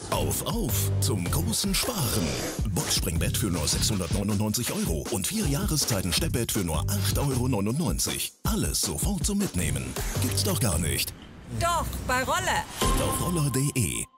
Auf zum großen Sparen. Boxspringbett für nur 699 € und 4 Jahreszeiten Steppbett für nur 8,99 €. Alles sofort zum Mitnehmen. Gibt's doch gar nicht. Doch, bei Rolle. Und auf roller.de.